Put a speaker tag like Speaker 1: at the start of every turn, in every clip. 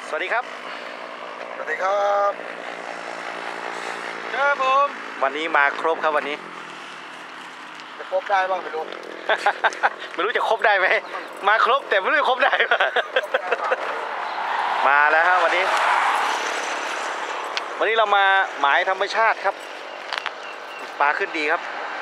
Speaker 1: สวัสดีครับ
Speaker 2: สวัสดีครับ
Speaker 1: ครับผมวันนี้มาครบครับวันนี้
Speaker 2: จะครบได้บ้างไม่รู้
Speaker 1: ไม่รู้จะครบได้ไหมมาครบแต่ไม่รู้จะครบได้ไหมมาแล้วครับวันนี้เรามาหมายธรรมชาติครับปลาขึ้นดีครับ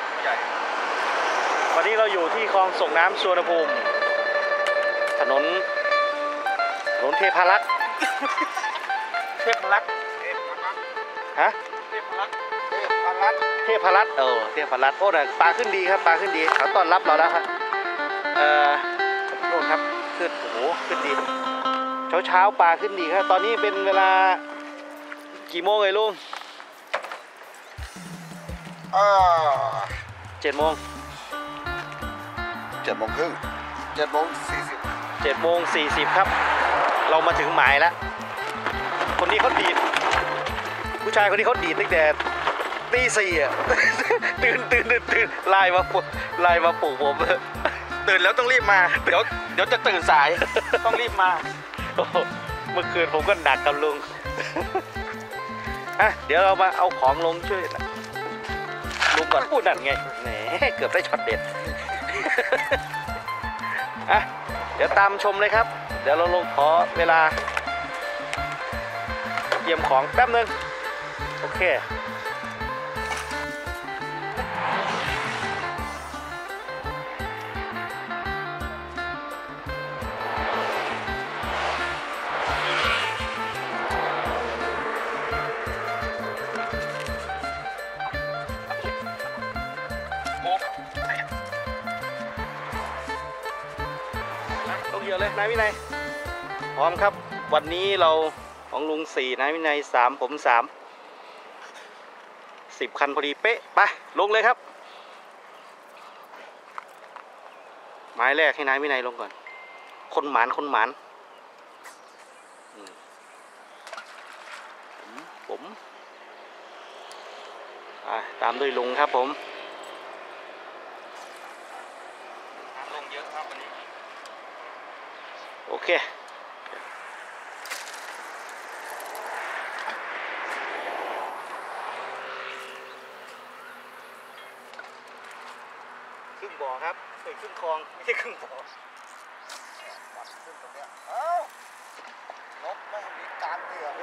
Speaker 1: วันนี้เราอยู่ที่คลองส่งน้ำสุวรรณภูมิถนนเทพารักษ์ฮะเทพารักษ์เทพารักษ์เทพารักษ์โอ้น่ะปลาขึ้นดีครับปลาขึ้นดีเขาต้อนรับเราแล้วครับโน่นครับขึ้นโอ้โหขึ้นดีเช้าปลาขึ้นดีครับตอนนี้เป็นเวลากี่โมงเลยลุง7 โมง
Speaker 2: ครึ่ง
Speaker 1: 7:40ครับเรามาถึงหมายแล้วคนนี้เขาดีดผู้ชายคนนี้เขาดีดตั้งแต่ตี 4อ่ะตื่นไล่มาปลุกผมตื่นแล้วต้องรีบมาเดี๋ยวจะตื่นสายต้องรีบมาเมื่อคืนผมก็หนักกับลุงเดี๋ยวเรามาเอาของลงช่วยลุงก่อนพูดนั่นไงแหมเกือบได้ช็อตเด็ดเดี๋ยวตามชมเลยครับเดี๋ยวเราลงขอเวลาเตรียมของแป๊บนึงโอเคลงเยอะเลยนายวินัยพร้อมครับวันนี้เราของลุง4นายวินัย3ผม3 10 คันพอดีเป๊ะไปลงเลยครับไม้แรกให้นายวินัยลงก่อนคนหมานผมตามด้วยลุงครับผมลงเยอะครับวันนี้โอเคครึ่งบ่อครับครึ่งคลองไม่ใช่ครึ่งบ่อ
Speaker 2: ขึ้นตรงเนี้ยนกไม่มีการเบื่อ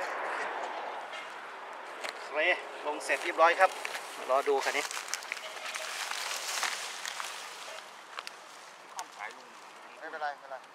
Speaker 1: เลยลงเสร็จเรียบร้อยครับรอดูคันนี้
Speaker 2: ไม่เป็นไร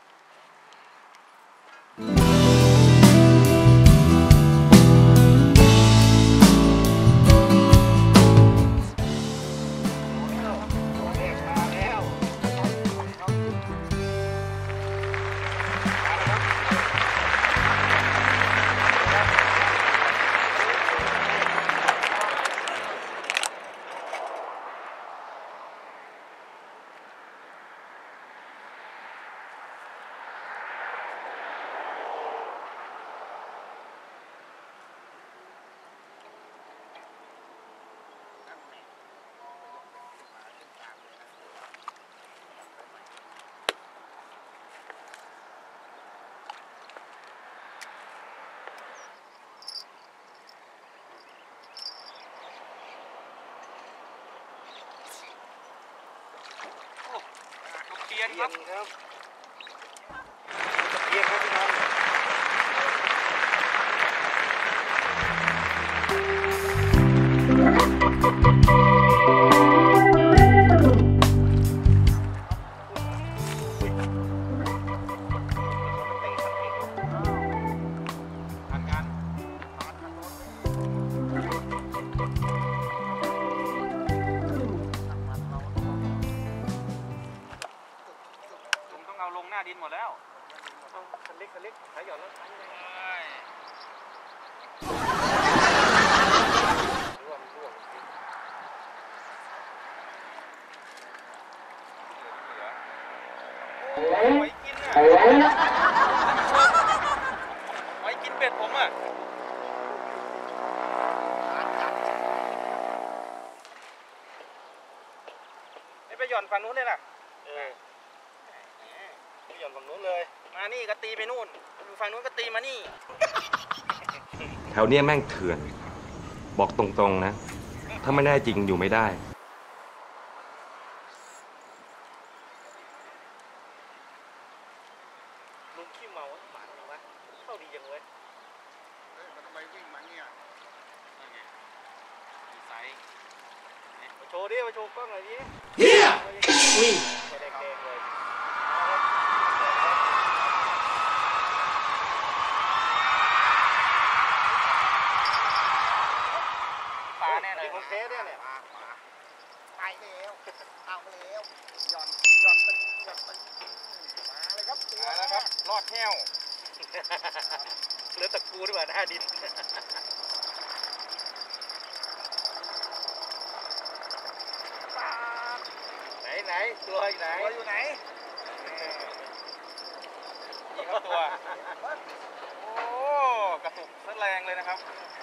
Speaker 1: เกียร์ครับเกียร์ครับพี่น้องลงหน้าดินหมดแล้วคันเล็กขายหย่อนแล้วไว้กินไว้กินเป็ดผมไปหย่อนฝั่งนู้นเลยนะไปหย่อนฝั่งนู้นเลยมานี่ก็ตีไปนู่นอยู่ฝั่งนู้นก็ตีมานี่
Speaker 3: แถวเนี้ยแม่งเถื่อน บอกตรงๆนะ ถ้าไม่ได้จริงอยู่ไม่ได้
Speaker 1: ลุงขี้เมาหมาหรอวะเข้าดีจังเว้ย
Speaker 2: มันทำไมวิ่งมาเนี่ย
Speaker 1: นั่นไงมีไซส์มาโชว์ดิมาโชว์กล้องหน่อยดิ
Speaker 3: เฮียนี่
Speaker 1: แดงๆเลยปลาแน่เลยของเทสเนี่ย
Speaker 2: ไปแล้วเอาแล้วหย่อนตึงหย่อนตึงมาเลยครับ
Speaker 1: มาแล้วครับรอดแห้วเหลือตะกูดีกว่าหน้าดินไหนตัวอยู่ไหนอยู่ไหนนี่ครับตัวโอ้กระตุกซะแรงเลยนะครับ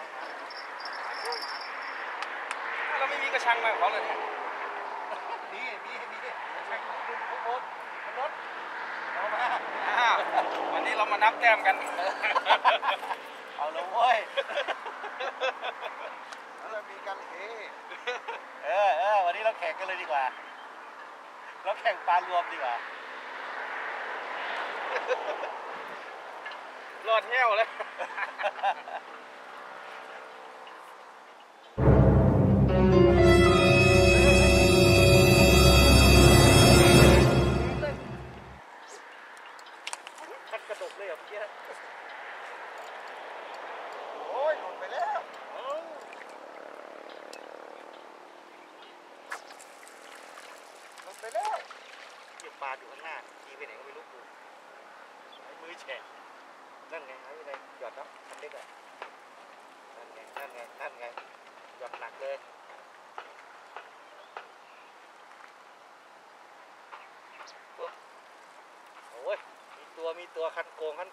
Speaker 1: เราไม่มีกระชังมาของเขาเลยเนี่ยมีกระชังลุงพุกโอ๊ตรถเอามาวันนี้เรามานับแต้มกันเอาเลยเว้ย
Speaker 2: แล้วเรามีกันเฮ
Speaker 1: วันนี้เราแข่งกันเลยดีกว่าเราแข่งปลารวมดีกว่ารอดแห้วเลยชัดกระดกเลยอ่ะเมื่อกี้
Speaker 2: โอ้ยหลุดไปแล้วหลุดไปแล้ว
Speaker 1: เก็บปลาอยู่ข้างหน้าทีไปไหนก็ไม่รู้กูไอ้มือแฉะนั่นไงไอ้อะไรหยอดแล้วคันเล็กอ่ะนั่นไงหยอดหนักเลยโอ้ยมีตัวคันโกง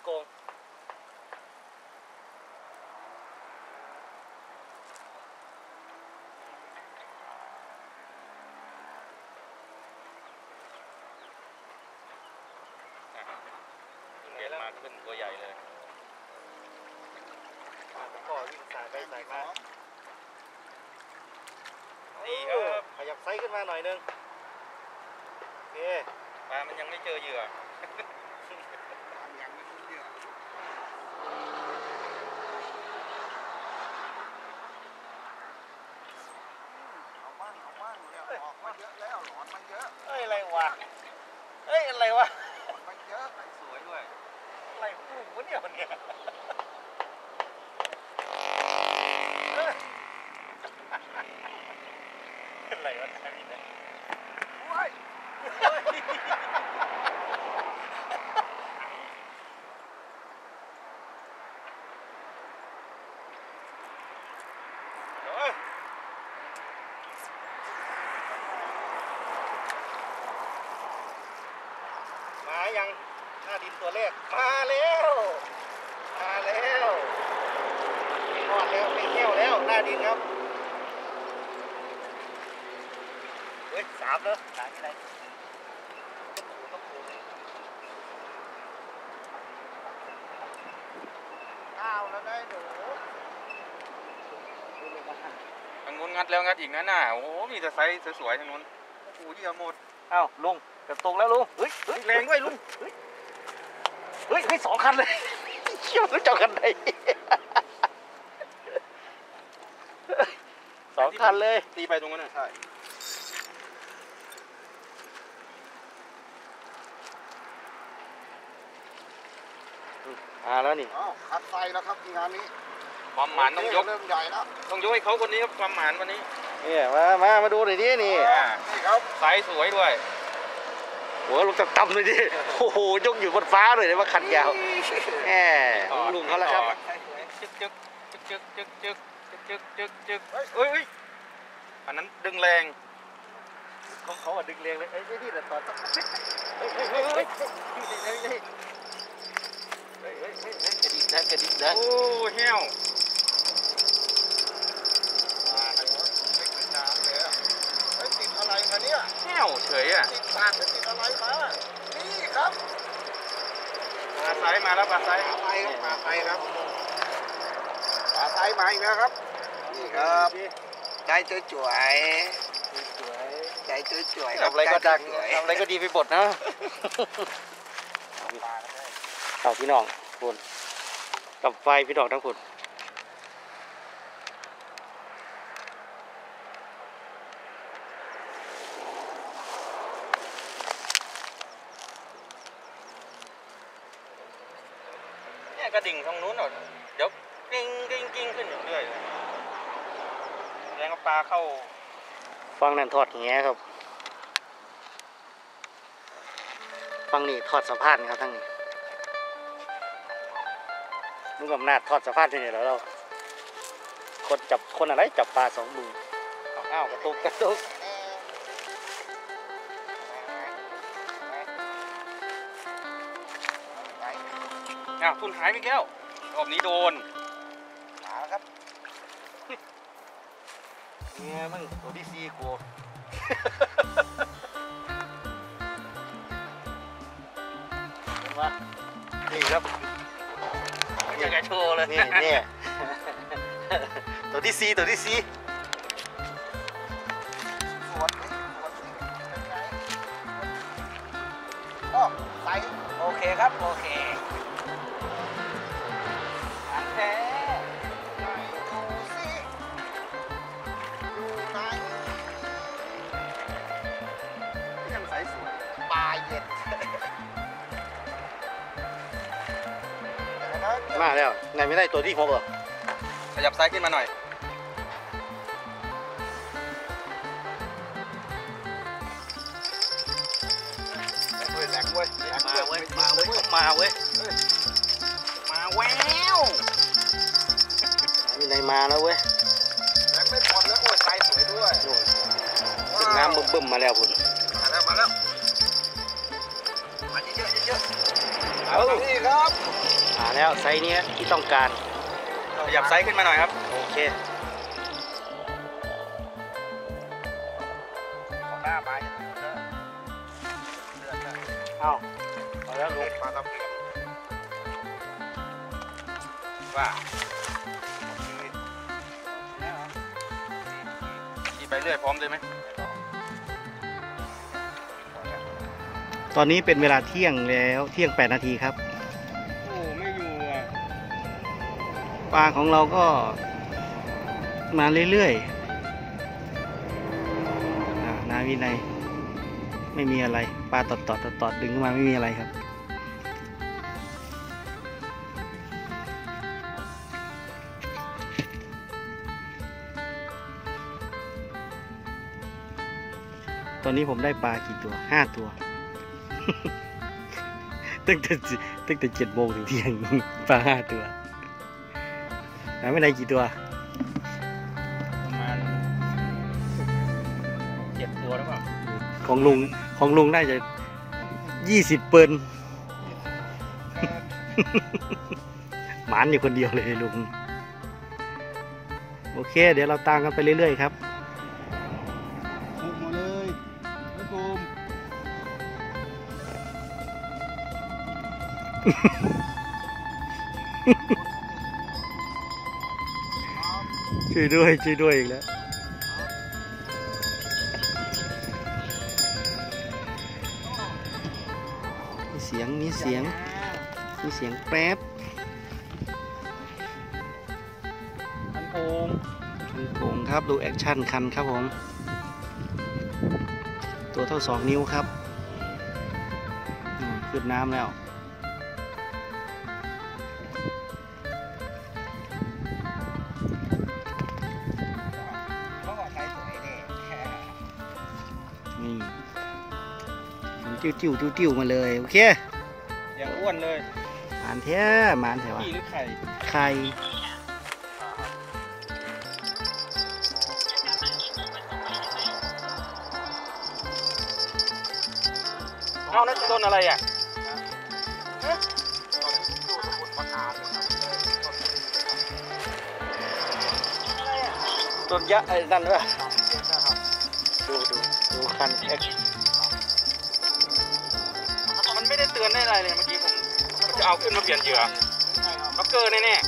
Speaker 1: เห็นมาขึ้นตัวใหญ่เลยก็วิ่งสายไปสายมานี่ครับขยับไซส์ขึ้นมาหน่อยนึงโอเคปลามันยังไม่เจอเหยื่อ
Speaker 2: ยังไม่รู้เรื่องเอามั่งเนี่ยออกมาเยอะแล้วหลอนมาเยอะ
Speaker 1: อะไรวะอะไรวะ
Speaker 2: มันเยอะ
Speaker 1: สวยด้วยอะไรของลุงวะเนี่ยมันเนี่ยอะไรวะทำนี่นะ
Speaker 2: โอ้ย
Speaker 1: มายังหน้าดินตัวเลขมาแล้วรอดแล้วไม่เที่ยวแล้วหน้าดินครับเฮ้ย3แล้วหาที่ไหนต้องปู
Speaker 2: ก้าวแล้วได้หนู
Speaker 4: ทางนู้นงัดแล้วงัดอีกนั่นน่ะโอ้โหมีแต่ไซส์สวยๆทางนู้นโอ้โหเหยื่อหมด
Speaker 1: อ้าวลุงกระตกแล้วลุงเฮ้ยแรงด้วยลุงเฮ้ย2 คันเลยเชี่ยวรู้จักกันไหน2 คันเลย
Speaker 4: ตีไปตรงนั้นน่ะใช่
Speaker 1: แล้วนี่
Speaker 2: อ้าวคัดไฟแล้วครับงานนี้
Speaker 4: ความหมานต้องยก
Speaker 2: เริ่มใหญ่แล้ว
Speaker 4: ให้เขาคนนี้ครับความหมานวันนี้
Speaker 1: เนี่ยมาดูหน่อยดินี่
Speaker 2: นี่ครับ
Speaker 4: ไซส์สวยด้วย
Speaker 1: หัวลงต่ำๆเลยดิโอ้โหยกอยู่บนฟ้าเลยนะว่าคันยาวแหมลุงเขาแล้วครับ
Speaker 4: จึกเฮ้ยอันนั้นดึงแรง
Speaker 1: เขาดึงแรงเลยนี่แหละตอนต้องกระดิกนะ
Speaker 4: โอ้เหี้ยว
Speaker 2: มาอะไรวะไม่เป็นน้ำเลยอะเฮ้ยติดอะไรมาเนี่ย
Speaker 4: เหี้ยวเฉยอ่ะ
Speaker 2: ติดปากหรือติดอะไรมานี่ครับ
Speaker 1: ม
Speaker 4: ไซส์มาแล้วปลาไซส์
Speaker 2: ปลาไซครับปลาไซครับปลาไซมาอีกแล้วครับนี่ครับใจสวยๆใจสวยๆ
Speaker 1: ทำอะไรก็ดังทำอะไรก็ดีไปหมดนะเอาพี่น้องคุณกับไฟพี่น้องทั้งคุณ
Speaker 4: เนี่ยกระดิ่งตรงนู้นหน่อยเดี๋ยวกิ้งขึ้นอยู่เรื่อยแรงปลาเข้า
Speaker 1: ฟังนั่นทอดแหครับฟังนี่ทอดสะพานครับทั้งนี้ลุงอำนาจทอดสะพานที่นี่แล้วเราคนอะไรจับปลาสองมืออ้าวกระตุก
Speaker 4: ทุนหายไปแล้วรอบนี้โดน
Speaker 2: มาแล้วครับ
Speaker 1: เนี่ยมึงตัวที่4กูเห็นปะนี่ครับ
Speaker 4: อยากจะโชว์เลย
Speaker 1: นี่ตัวที่4
Speaker 2: สวนสวนโอ้ไซโอเคครับโอเคอันแท้ไหนดูสิดูไหน
Speaker 4: ยังไซส์สวย
Speaker 2: ปลาเย็น
Speaker 1: มาแล้วไหนไม่ได้ตัวที่6เหรอ
Speaker 4: ขยับไซส์ขึ้นมาหน่อย
Speaker 2: แรงเว้ยแรงเว้ยมาเว้ย
Speaker 1: มาเว้ย
Speaker 2: มาแวว
Speaker 1: มีไหนมาแล้วเว้ย
Speaker 2: แรงไม่พอแล้วโอ้ยไซสวยด้วย
Speaker 1: นู่นขึ้นน้ำบึ้มๆมาแล้วคุณ
Speaker 2: มาแล้วมาเยอะเอานี่ครับ
Speaker 1: มาแล้วไซส์นี้ที่ต้องการ
Speaker 4: ขยับไซส์ขึ้นมาหน่อยครับ
Speaker 1: โอเค
Speaker 2: ของหน้ามาเยอะ
Speaker 1: เอาเอาแล้วลุง
Speaker 2: ปลาตะเพียน
Speaker 4: ว่าขี่ไปเรื่อยพร้อมเลยไหม
Speaker 1: ตอนนี้เป็นเวลาเที่ยงแล้วเที่ยง8 นาทีครับ
Speaker 4: โอ้ไม่อยู่อ่ะ
Speaker 1: ปลาของเราก็มาเรื่อยๆนาวินัยไม่มีอะไรปลาตอดดึงขึ้นมาไม่มีอะไรครับตอนนี้ผมได้ปลากี่ตัว5 ตัว ตั้งแต่7 โมงถึงเที่ยง ปลา5 ตัวนาวินัยกี่ตัว
Speaker 4: ประมาณ7 ตัวหรือเปล่า
Speaker 1: ของลุงน่าจะ20 เปิล หมานอยู่คนเดียวเลยลุงโอเคเดี๋ยวเราตามกันไปเรื่อยๆครับ
Speaker 2: ถูกหมดเลยนะตูม
Speaker 1: ช่วยด้วยอีกแล้วมีเสียงแป๊บ
Speaker 4: อันโพง
Speaker 1: โป่งครับดูแอคชั่นคันครับผมตัวเท่า2 นิ้วครับขึ้นน้ำแล้วนี่มันติ้วมาเลยโอเค
Speaker 4: อย่างอ้วนเลย
Speaker 1: หมานแท้วะ
Speaker 4: ขี้หรือไข่
Speaker 1: ไข่
Speaker 4: เอานั่นต้นอะไรอ่ะ
Speaker 1: ต้นยะไอ้นั่นวะดูคันแอค
Speaker 4: มันไม่ได้เตือนได้อะไรเลยเมื่อกี้ผม
Speaker 1: เ
Speaker 4: จะเอาขึ้นมาเปลี่ยนเหยื่อล็อกเกอร์แน่ๆ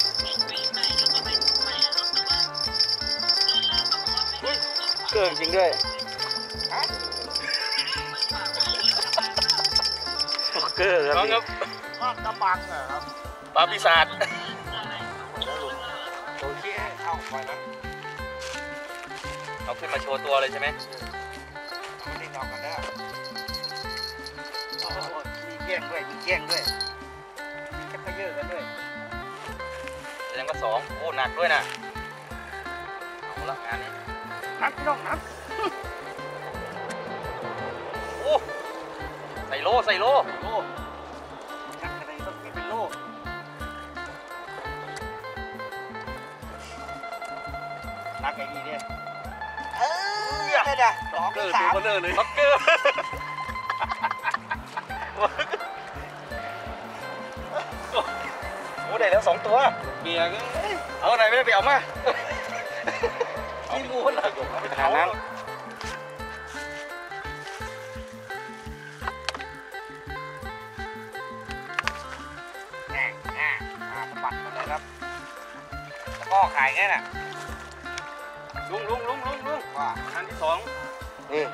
Speaker 1: เกินจริงด้วยเกินครับ
Speaker 4: น้องครับ
Speaker 2: ทอดกระบังเหรอครับ
Speaker 4: ปลาปีศาจ
Speaker 2: โอเคเข้าไปแล้ว
Speaker 4: เอาขึ้นมาโชว์ตัวเลยใช่ไหม
Speaker 2: ไม่ได้นอนกันแล้วมีเกี้ยงด้วยมีเกี้ยงด้วยมีชักกระเยอะกันด้วย
Speaker 4: แสดงว่า2โอ้หนักด้วยนะเอาละงานนี้
Speaker 2: นับพี่น้องนับ
Speaker 4: โอ้ใส่โลใส่โล
Speaker 2: โลชักอะไรต้องมีเป็นโลนักไอ้นี่เนี่ยได้ด่ะ2
Speaker 4: เกอร์
Speaker 2: 3
Speaker 4: ตัวเบลอเลยล็อกเกอร์โอ้ได้แล้ว2ตัวเบียร์ก็เอาไหนไม่ได้ไปเอามาที่งูหลักเอาไปเผา
Speaker 2: สะบัดมาเลยครับแล้วก็ขายไงน่ะ
Speaker 4: ลุง
Speaker 2: ว่า
Speaker 4: ว่าอันที่2
Speaker 1: นี่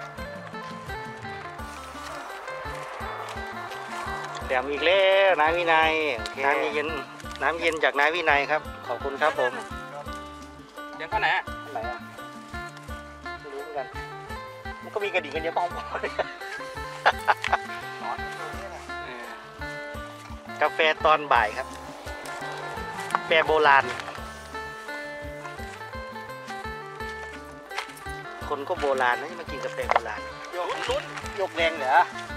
Speaker 1: แถมอีกแล้วนายวินัยน้ำเย็นจากนายวินัยครับขอบคุณครับผม
Speaker 4: เดี๋ยวข้างไหน
Speaker 1: อันไหนอ่ะไม่รู้เหมือนกันมันก็มีกระดิ่งกันเยอะป้องกาแฟตอนบ่ายครับกาแฟโบราณคนก็โบราณนะมากินกาแฟโบราณ
Speaker 4: ลุ้น
Speaker 1: ยกแรงเหรอ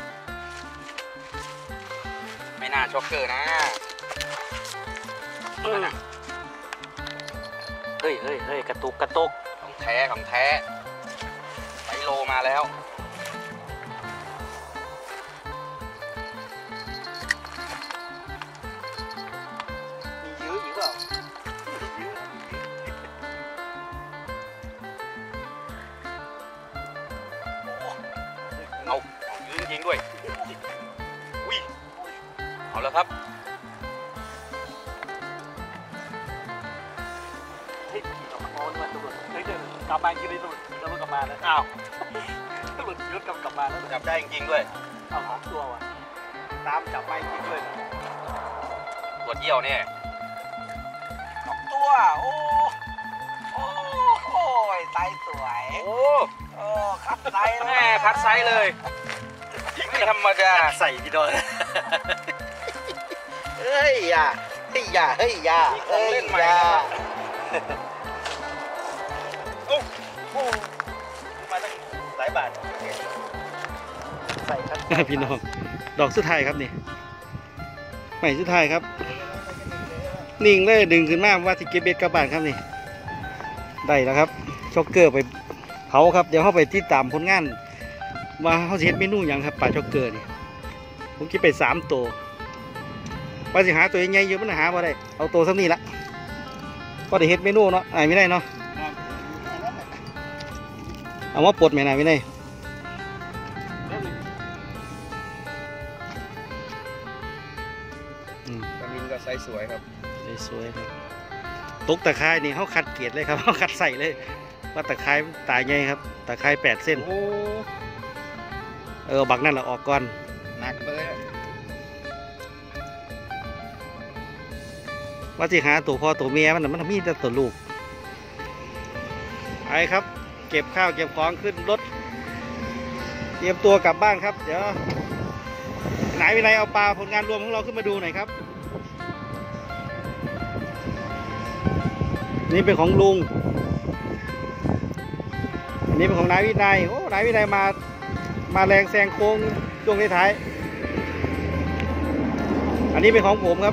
Speaker 4: ไม่น่าช็อกเกอร์นะ
Speaker 1: เฮ้ยกระตุก
Speaker 4: ของแท้ไซโลมาแล้ว
Speaker 1: มียื้ออีกเปล่า
Speaker 4: เอายืนยิงด้วยอุ้ยเอาแล้วครับ
Speaker 1: เฮ้ยขี่ต่อมาโอนมาตำรวจเฮ้ยเดี๋ยวกลับมากินเลยตำรวจแล้วมันกลับมาแล้ว
Speaker 4: อ้าว
Speaker 1: ตำรวจยศกลับมาแล้ว
Speaker 4: จับได้จริงๆด้วย
Speaker 1: เอาหอมตัวว่ะตามจับไปจริงด้วย
Speaker 4: ตรวจเยี่ยวเนี่ย
Speaker 2: 2 ตัวโอ้ยไซส์สวย
Speaker 4: โอ้
Speaker 2: โอ้คัดไซส์
Speaker 4: แม่คัดไซส์เลยไม่ธรรมดา
Speaker 1: ใส่พี่ดอยเฮ้ยอย่า
Speaker 4: โอ้มาตั้งหลายบาท
Speaker 1: ใส่ครับพี่น้องดอกสุดท้ายครับนี่ใหม่สุดท้ายครับนิ่งเลยดึงขึ้นมาว่าสิเก็บเบ็ดกลับบ้านครับนี่ได้แล้วครับช็อกเกอร์ไปเผาครับเดี๋ยวเข้าไปติดตามผลงานว่าเขาสิเฮ็ดเมนูหยังครับปลาช็อกเกอร์นี่ผมคิดไป3 ตัวว่าสิหาตัวใหญ่ๆเยอะมันหาบ่ได้เอาตัวสักนี้ละก็ได้เฮ็ดเมนูเนาะไม่ได้เนาะเอามาปลดไหมนายไม่ได้
Speaker 4: ปลานิลก็ไซส์สวยครับ
Speaker 1: สวยครับตกตะไคร้นี่เขาคัดเกรดเลยครับเขาคัดใส่เลยว่าตะไคร้ตายไงครับตะไคร้8 เส้น
Speaker 4: โอ้
Speaker 1: บักนั่นเราออกก่อน
Speaker 2: หนักเลย
Speaker 1: ว่าสิหาตัวพ่อตัวเมียมันมีแต่ตัวลูกไปครับเก็บข้าวเก็บของขึ้นรถเตรียมตัวกลับบ้านครับเดี๋ยวไหนวินัยเอาปลาผลงานรวมของเราขึ้นมาดูหน่อยครับนี่เป็นของลุงอันนี้เป็นของนายวินัยโอ้นายวินัยมาแรงแซงโค้งช่วงท้ายๆอันนี้เป็นของผมครับ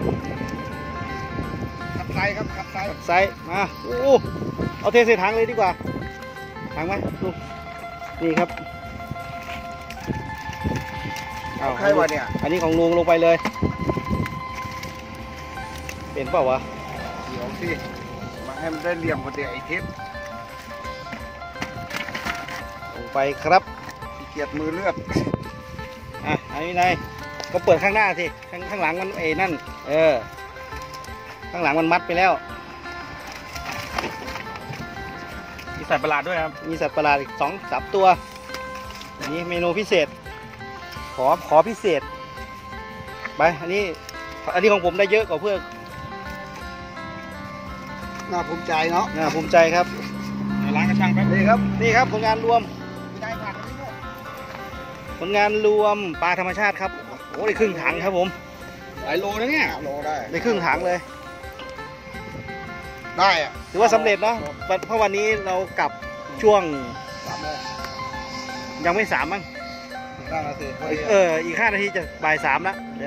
Speaker 2: คัดไซส์ครับคัดไซส์
Speaker 1: ไซส์มาโอ้เอาเทใส่ถังเลยดีกว่าถังไหมลุงนี่ครับเอา
Speaker 2: ใครวะเนี่ย
Speaker 1: อันนี้ของลุงลงไปเลย เป็นเปล่าวะ
Speaker 2: เดี๋ยวสิมาให้มันได้เหลี่ยมกว่าเดียวไอ้ทิศ
Speaker 1: ลงไปครับ
Speaker 2: ขี้เกียจมือเลือก
Speaker 1: อันนี้นายก็เปิดข้างหน้าสิข้างหลังมันนั่นข้างหลังมันมัดไปแล้ว
Speaker 4: มีสัตว์ประหลาดด้วยครับ
Speaker 1: มีสัตว์ประหลาดอีก2-3 ตัวอันนี้เมนูพิเศษขอพิเศษไปอันนี้ของผมได้เยอะกว่าเพื่อน
Speaker 2: น่าภูมิใจเนาะ
Speaker 1: น่าภูมิใจครับ
Speaker 4: ล้างกระชังแป๊บ
Speaker 1: นี่ครับผลงานรวม
Speaker 2: ได้ผ่านนี้ด้วย
Speaker 1: ผลงานรวมปลาธรรมชาติครับโอ้ได้ครึ่งถังครับผม
Speaker 4: หลายโลนะเนี่ย
Speaker 2: โลได้
Speaker 1: ได้ครึ่งถังเลย
Speaker 2: ได้อะ
Speaker 1: ถือว่าสำเร็จเนาะเพราะวันนี้เรากลับช่วง
Speaker 2: 3 โมง
Speaker 1: ยังไม่3มั้ง
Speaker 2: ได้แล้วสิ
Speaker 1: อีก5 นาทีจะบ่าย 3แล้วเดี๋ยว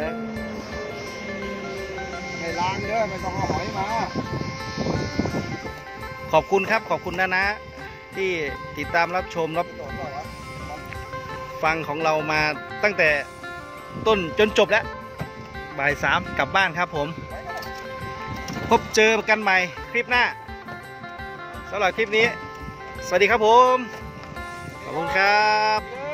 Speaker 2: ไม่ล้างเด้อไม่ต้องเอาหอยมา
Speaker 1: ขอบคุณครับขอบคุณนะที่ติดตามรับชมรับฟังของเรามาตั้งแต่ต้นจนจบแล้วบ่าย 3กลับบ้านครับผมพบเจอกันใหม่คลิปหน้าสำหรับคลิปนี้สวัสดีครับผมขอบคุณครับ